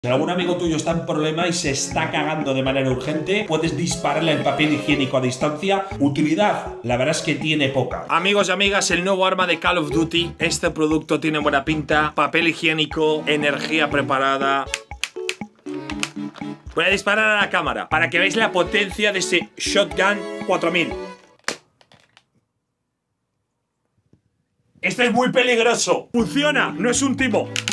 Si algún amigo tuyo está en problema y se está cagando de manera urgente, puedes dispararle el papel higiénico a distancia. Utilidad, la verdad es que tiene poca. Amigos y amigas, el nuevo arma de Call of Duty. Este producto tiene buena pinta. Papel higiénico, energía preparada. Voy a disparar a la cámara para que veáis la potencia de ese Shotgun 4000. Este es muy peligroso. Funciona, no es un timo.